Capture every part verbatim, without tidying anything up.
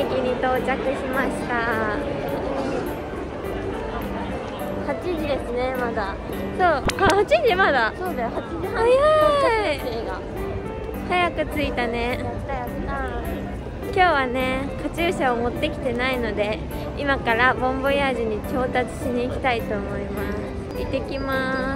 駅に到着しました。はちじですね、まだ。そう、あ、はちじまだ。そうだよ、はちじはん。早い。早く着いたね。やったやった。今日はね、カチューシャを持ってきてないので、今からボンボヤージュに調達しに行きたいと思います。行ってきます。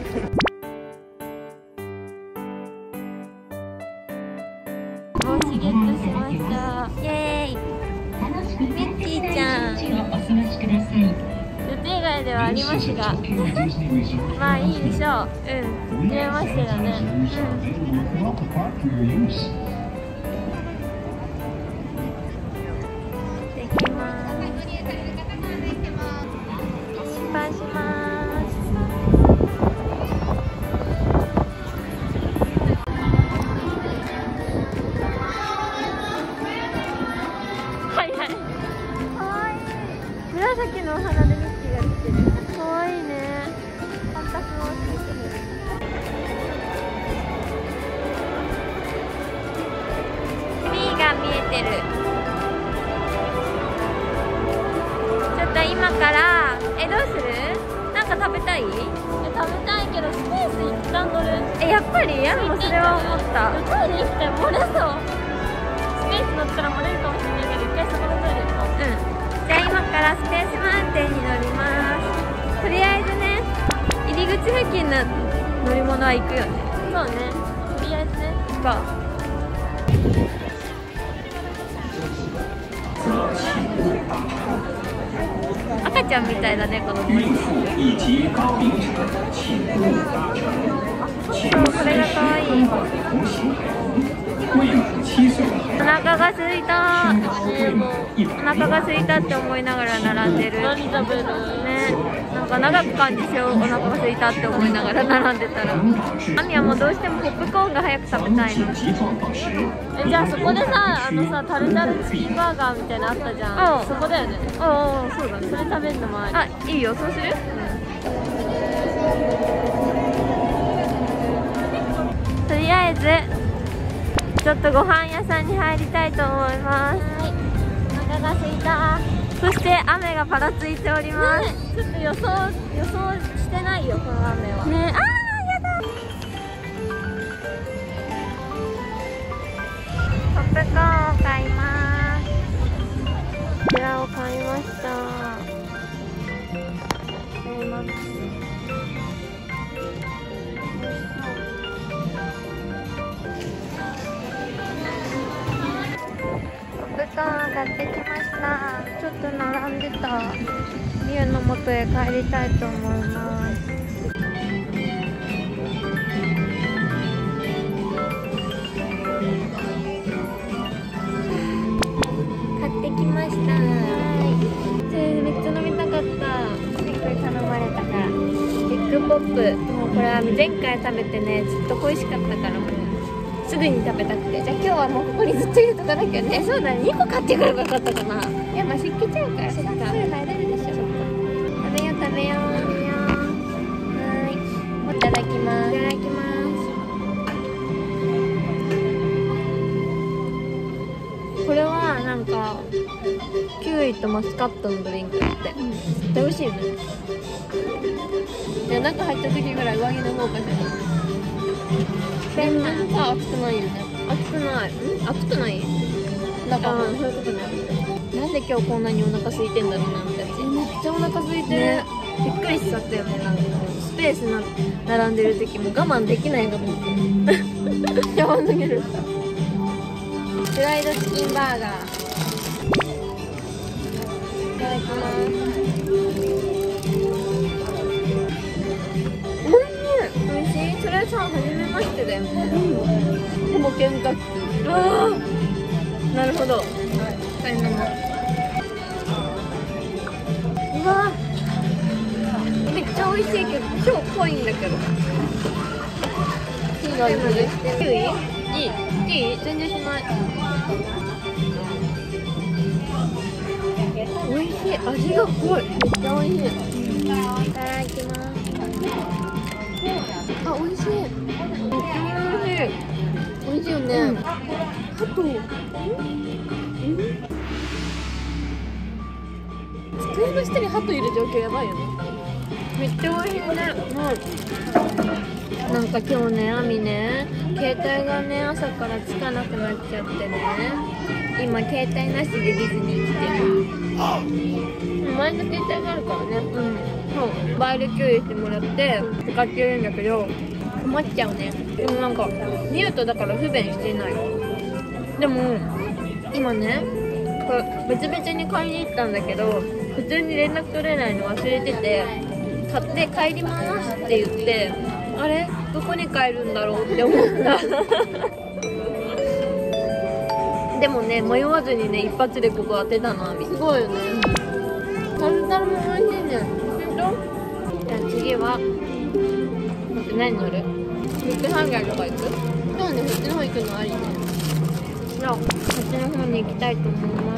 帽子ゲットしました。イエーイ。ミッキーちゃん。予定外ではありますがまあいいでしょう。うん、見えましたよね。うん、できます。出発します。はいはい、かわいい。紫のお花でミッキーが来てる。かわいいね。ファンタスモースしてる。ビーが見えてる。ちょっと今からえどうする？なんか食べたい？え食べたいけどスペース一旦乗る。えやっぱりやんもそれは思った。トイレ行きたい。漏れそう。スペース乗ったら漏れるかもしれないけど一回そこのトイレ行こう。うん。じゃあ今からスペースマウンテンに乗ります。とりあえずね、入り口付近の乗り物は行くよね。そうね、とりあえずね、行こう。赤ちゃんみたいだね、この森。そう、これがかわいい。お腹が空いた。お腹が空いたって思いながら並んでる。何食べる？ね、なんか長く感じしよう。お腹が空いたって思いながら並んでたら。アミはもうどうしてもポップコーンが早く食べたいの。え、じゃあそこでさ、あのさ、タルタルチキンバーガーみたいなのあったじゃん。そこだよね。ああ、そうだね。それ食べるのもあり。あ、いいよ、そうする？とりあえずちょっとご飯屋さんに入りたいと思います。はい、お腹が空いた。そして雨がぱらついております。ね、ちょっと予想予想してないよ、この雨は。ね、あーやだ。ポップコーンを買います。こちらを買いました。買います。買ってきました。ちょっと並んでたミュウの元へ帰りたいと思います。買ってきました。めっちゃ飲みたかった。すっごい頼まれたから。ビッグポップ、もうこれは前回食べてね、ずっと恋しかったからもうすぐに食べたくて。じゃあ今日はもうここにずっと入れとかなきゃね。そうだね、にこ買ってくればよかったかな。いや、まあ湿気ちゃうから。そっか、すぐ入れるでしょ。食べよう食べよう。はい、いただきます。いただきます。これはなんかキウイとマスカットのドリンクだって、うん、絶対美味しいよね。いや、中入った時ぐらい上着の方かしら。全然さ、熱くないよね。熱くない。ん？熱くない？だから、そういうことね。なんで今日こんなにお腹空いてんだろうな、みたいな。めっちゃお腹空いてる。ね、びっくりしちゃったよね。なんかスペースな並んでる時も我慢できないかと思って。やばすぎる。フライドチキンバーガー。いただきます。それさ、初めましてだよね。でもケンタッキー。ああ、なるほど。はい、飲もう。うわ、めっちゃ美味しいけど、超濃いんだけど。キウイ？キウイ？いい？いい？全然しない。美味しい。味が濃い。めっちゃ美味しい。いただきます。あ、美味しい。めっちゃ美味しい。美味しいよね。うん、あと、うん、 机の下に鳩いる状況やばいよね。 めっちゃ美味しいね。うん、なんか今日ね、あみね、携帯がね朝からつかなくなっちゃってね、今携帯なしでディズニー来てる。前の携帯があるからね。うん、そう、バイル共有してもらって使ってるんだけど困っちゃうね。でもなんかミュートだから不便してない。でも今ね、これ別々に買いに行ったんだけど、普通に連絡取れないの忘れてて、買って帰りますって言って、あれどこに帰るんだろうって思ったでもね、迷わずにね、一発でここ当てたの。すごいよね。タルタルも美味しいね。ほんと？じゃあ次は待って、何乗る？フットハンガーとか行く？ そうね、こっちの方行くのありね。 じゃあこっちの方に行きたいと思います。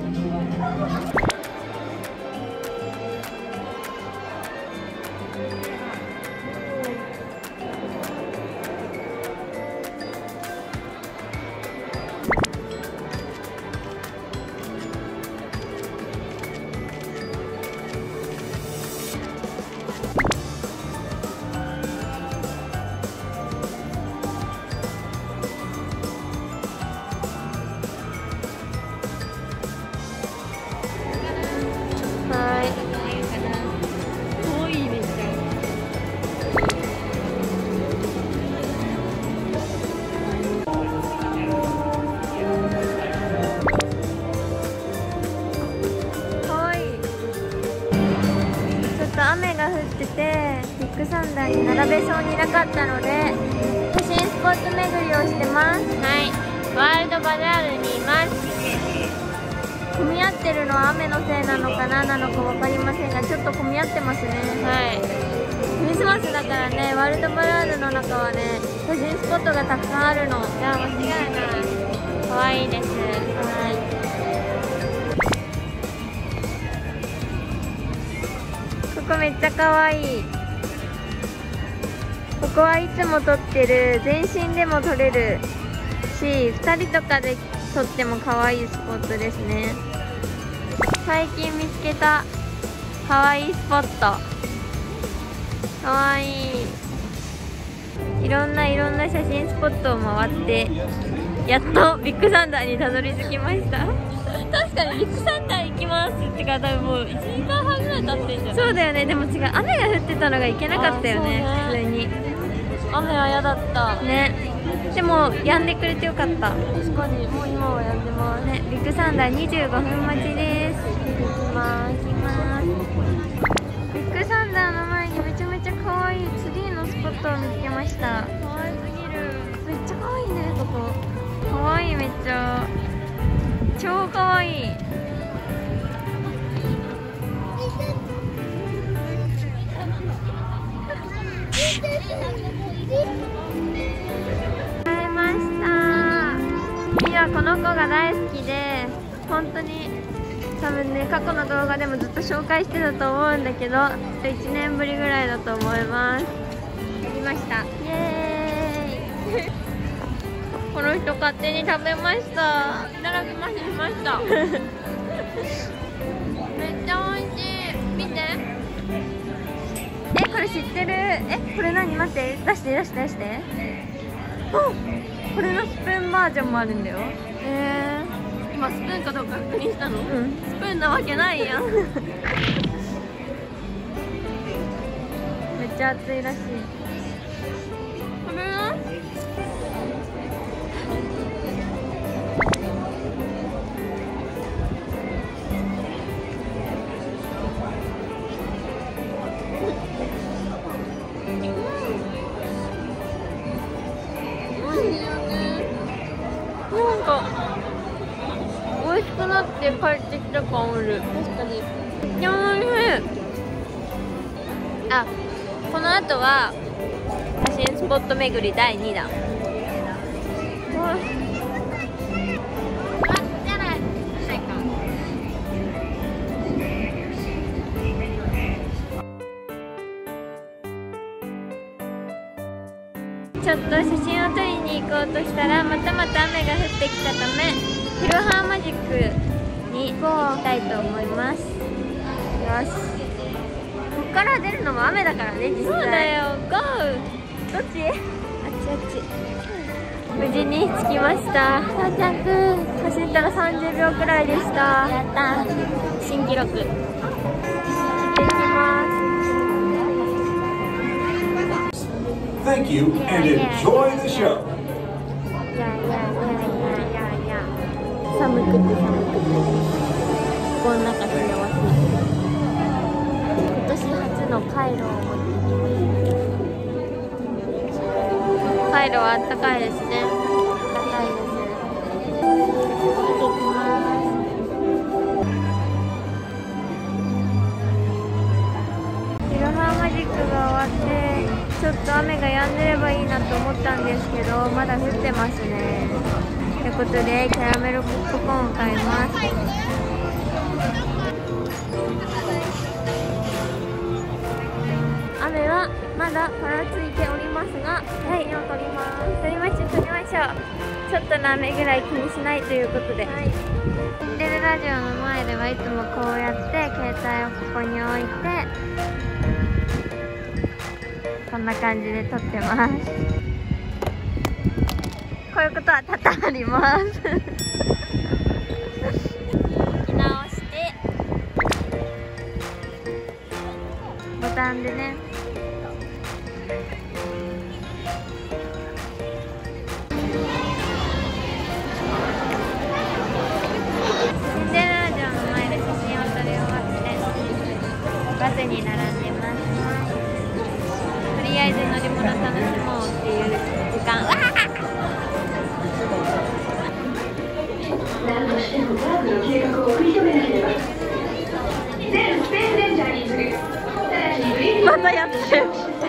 雨が降っててビッグサンダーに並べそうになかったので写真スポット巡りをしてます。はい、ワールドバザールにいます。混み合ってるのは雨のせいなのかななのか分かりませんが、ちょっと混み合ってますね。はい、クリスマスだからね、ワールドバザールの中はね写真スポットがたくさんあるの。いや間違いない。可愛いです。はい、ここめっちゃ可愛い。ここはいつも撮ってる、全身でも撮れるし、ふたりとかで撮っても可愛いスポットですね。最近見つけた可愛いスポット。可愛い。いろんないろんな写真スポットを回ってやっとビッグサンダーにたどり着きました。確かにビッグサンダー行きますってか、多分もういちじかんはんぐらい経ってんじゃん。そうだよね。でも違う、雨が降ってたのがいけなかったよね。普通に雨は嫌だったね。でも止んでくれてよかった。確かにもう今は止んでますね。ビッグサンダーにじゅうごふん待ちです。行きます行きます。ビッグサンダーの前にめちゃめちゃ可愛いツリーのスポットを見つけました。可愛すぎる。めっちゃ可愛いね、ここ。可愛い、めっちゃ超可愛い。会えました。ミはこの子が大好きで、本当に多分ね、過去の動画でもずっと紹介してたと思うんだけど、いちねんぶりぐらいだと思います。やりました。イエーイこの人勝手に食べました。いただきましましためっちゃ美味しい。見て。え、これ知ってる？え、これ何？待って、出して出して出して。お、これのスプーンバージョンもあるんだよ。えー、今スプーンかどうか確認したの？うん、スプーンなわけないやんめっちゃ熱いらしい。食べる？なんか美味しくなって帰ってきた感ある。確かにめっちゃ美味しい。あ、この後は写真スポット巡りだいにだん。ちょっと写真を撮りに行こうとしたら、またまた雨が降ってきたため、フロハーマジックに行きたいと思います。 し、こっから出るのも雨だからね、実際。そうだよ、ゴー。どっち？あっちあっち。無事に着きました。到着。走ったらさんじゅうびょうくらいでした。やったー、新記録。行ってきます。 Thank you and enjoy the show. いやいやいやいやいやいや、寒くて寒くてこの中で幸せ。今年初のカイロを持ってきました。カイロはあったかいですね。あったかいです。行ってきます。イロハマジックが終わってちょっと雨が止んでればいいなと思ったんですけど、まだ降ってますね。ということでキャラメルポップコーンを買います。雨はまだぱらついておりますが、はい、今撮ります。撮りましょう撮りましょう。ちょっとの雨ぐらい気にしないということで、はい、テレラジオの前ではいつもこうやって携帯をここに置いてこんな感じで撮ってます。こういうことは多々あります置き直してボタンでね、シンデレラ城の前で写真を撮り終わってバスに並んでます。とりあえず乗り物楽しもうっていう時間。わ何としても多くの計画を繰り止めなければ。全スペースレンジャーに次ぐ。またやってる。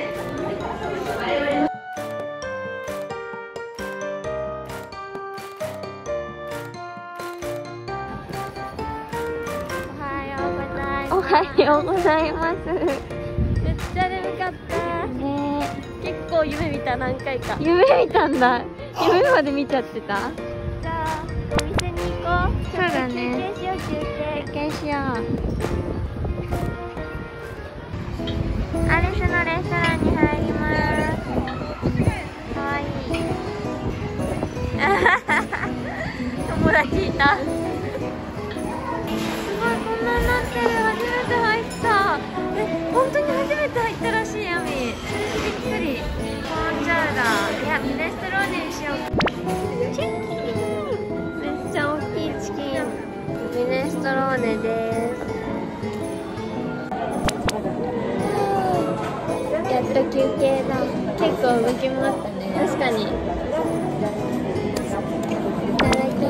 おはようございます。めっちゃ眠かった。ね、結構夢見た、何回か。夢見たんだ。夢まで見ちゃってた。じゃあお店に行こう。そうだね。休憩しよう、休憩。休憩しよう。アリスのレストランに入ります。かわいい。友達いた。すごい、こんなになってる。初めて入った。え、本当に初めて入ったらしい。ヤミびっくり。コーンチャウダー、いやミネストローネにしよう。チキン、めっちゃ大きいチキン。ミネストローネです。やっと休憩だ。結構動き回ったね。確かに。いただきます。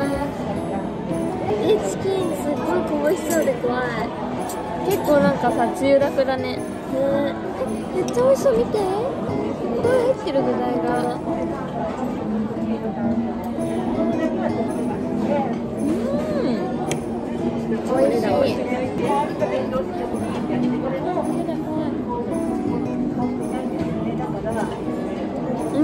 え、チキンすっごいこぼしそうで怖い。結構なんかさ、つゆだくだね。ねえ、めっちゃ美味しそう。見て、いっぱい入ってる具材が。うん、美味しい。うん、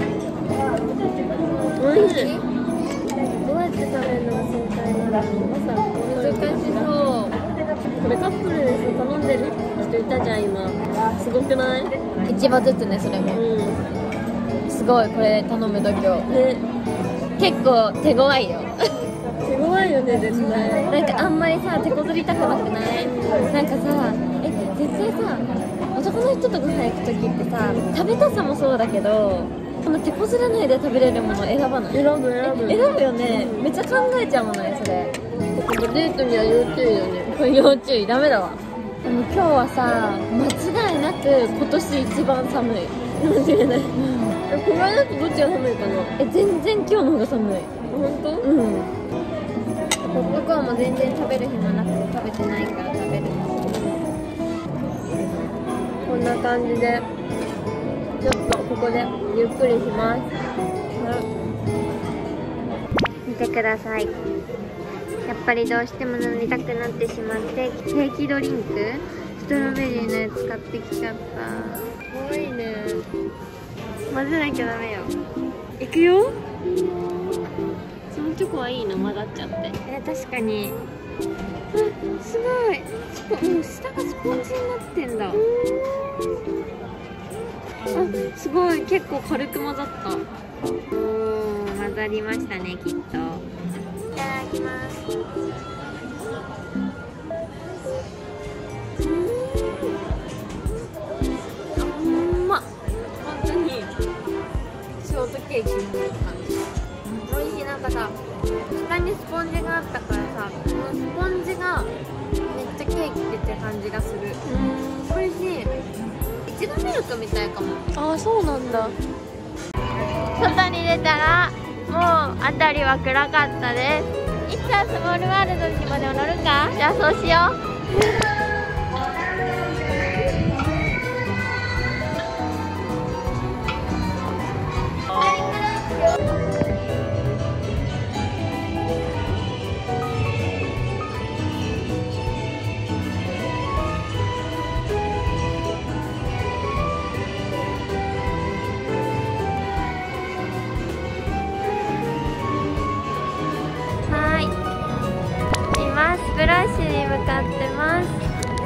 美味しい。どうやって食べるのが正解なの？まさ難しそう。これカップルで頼んでる人いたじゃん今。すごくない？一羽ずつね、それも。うん。すごい、これ頼む度胸。ね。結構手強いよ。手強いよね、絶対。なんかあんまりさ、手こずりたくなくない？なんかさ、え、絶対さ、男の人とご飯行く時ってさ、食べたさもそうだけど、この手こずらないで食べれるもの選ばない？選ぶ選ぶ選ぶよね。めっちゃ考えちゃうもんね、それ。デートには要注意よね。これ要注意、ダメだわ。でも今日はさ、間違いなく今年一番寒い。間違いない。え、これだとどっちが寒いかな？え、全然今日の方が寒い。本当？うん。ポップコーンも全然食べる暇なくて食べてないから食べる。こんな感じでちょっとここでゆっくりします。見てください。やっぱりどうしても飲みたくなってしまってケーキドリンクストロベリーのやつ買ってきちゃった。かわいいね。混ぜなきゃダメよ。いくよ。そのチョコはいいの、混ざっちゃって。え、確かに。あ、すごい。 もう下がスポンジになってんだ。あ、すごい、結構軽く混ざった。おー、混ざりましたね、きっと。いただきます。うんまっ、本当にショートケーキの感じ。美味しい。なんかさ、下にスポンジがあったからさ、このスポンジがめっちゃケーキって感じがする。うん、美味しい。いちごミルクみたいかも。 ああ、そうなんだ。 外に出たらもう辺りは暗かったです。いつはスモールワールドにまで乗るか。じゃあそうしよう。スプラッシュに向かってます。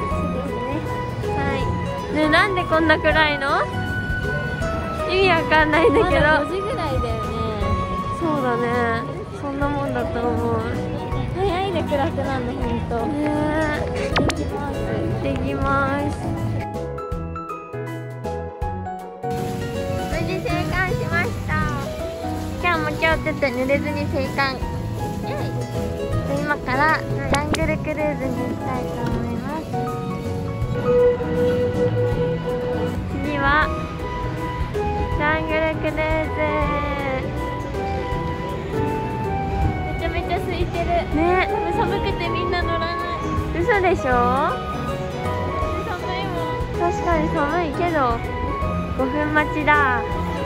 はい。ね、なんでこんな暗いの？意味わかんないんだけど。 まだごじぐらいだよね。 そうだね。そんなもんだと思う。 早いね、暗くなるのほんと。 ねえ。 行ってきます。 行ってきます。無事生還しました。今日も気をつけて濡れずに生還。今からジャングルクルーズに行きたいと思います。次はジャングルクルーズ。めちゃめちゃ空いてるね。 寒くてみんな乗らない。 嘘でしょ。 寒いもん。 確かに寒いけどごふん待ちだ。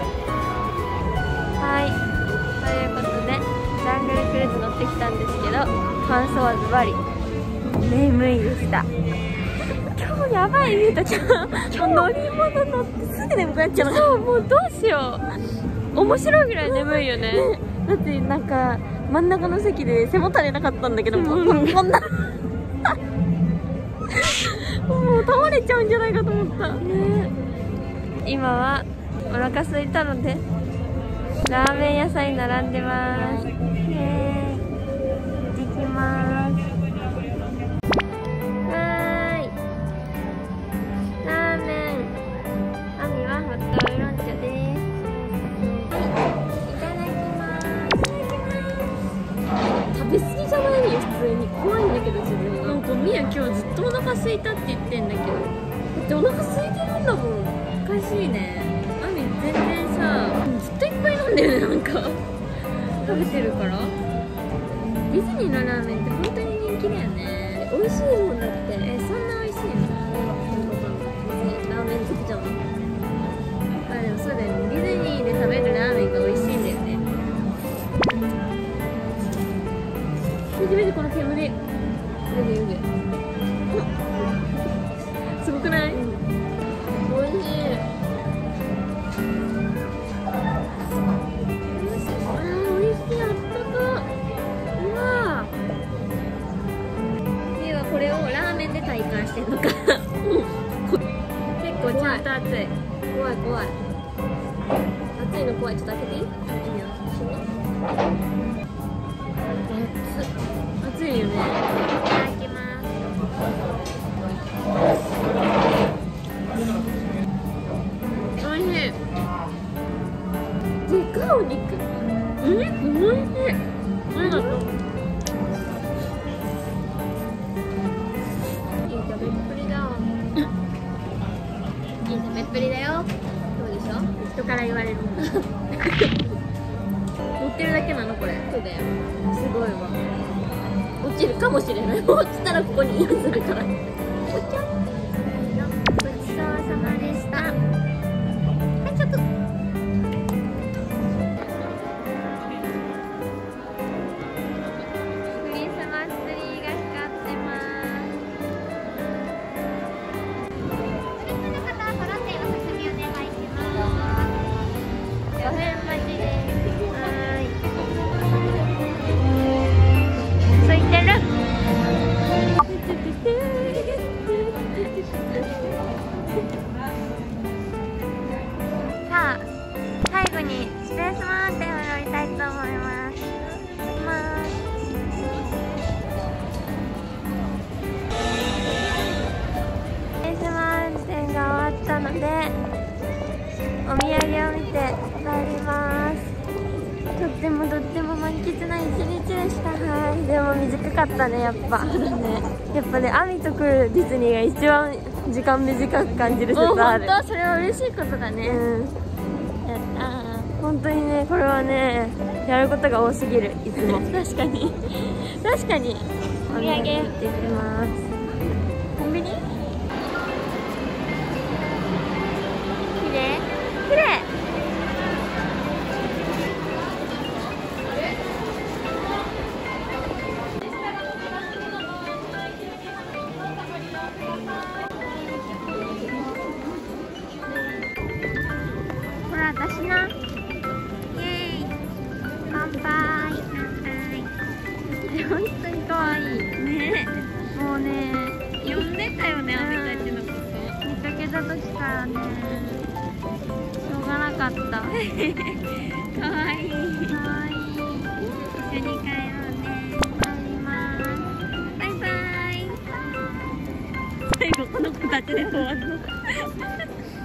はい、ということでジャングルクルーズ乗ってきたんですけど、感想はズバリ眠いでした。今日やばい。ゆうたちゃんもう乗り物乗ってすぐ眠くなっちゃうの。そう、もうどうしよう。面白いぐらい眠いよね。 だってなんか真ん中の席で背もたれなかったんだけど、もうこんなもう倒れちゃうんじゃないかと思ったね。 今はお腹空いたのでラーメン屋さんに並んでます。ね、行ってきます。はーい、ラーメン。アミはホットウーロン茶です。いただきます。 食べ過ぎじゃないよ、普通に。怖いんだけど自分が。 なんかミヤ今日ずっとお腹空いたって言ってんだけど。 だってお腹空いてるんだもん。 おかしいね。アミ全然さ、ずっといっぱい飲んでるね。なんか食べてるから。ディズニーのラーメンって本当に人気だよね。 美味しいもんだって。 え、そんな美味しいの？ 別にラーメン好きじゃない。 あ、でもそうだよね。ディズニーで食べるラーメンが美味しいんだよね。 見て見て、この煙。湯気湯気。 すごくない？ 美味しい。 これをラーメンで体感してんのか。結構ちゃんと熱い。 怖い怖い。熱いの怖い。ちょっと開けていい？いいよ。 熱い。熱いよね。いただきます。おいしい。 でかいお肉。 お肉おいしい。ありがとう。 食べっぷりだ。いい食べっぷりだよ。そうでしょ？ 人から言われるんだ。乗ってるだけなのこれ？ そうだよ。 すごいわ。 落ちるかもしれない。落ちたらここにインするから。 ごちそうさまでした。はい、ちょっと。クリスマスツリーが光ってます。ごふん待ちです。はーい。空いてる。 のでお土産を見て帰ります。とってもとっても満喫な一日でした。はい、でも短かったね、やっぱ。そうだね。やっぱね、アミと来るディズニーが一番時間短く感じる説ある。 本当それは嬉しいことだね。 うん。 やったー。 本当にね、これはね、やることが多すぎる、いつも。 確かに確かに。 お土産行ってきます。 コンビニ？ 綺麗？綺麗。これ私な。イエーイ。乾杯。本当に可愛いね。もうね、呼んでたよね、アミたちのこと。見かけた時からね、しょうがなかった。可愛い。可愛い。一緒に帰ろうね。帰ります。バイバイ。最後この子たちで終わるの。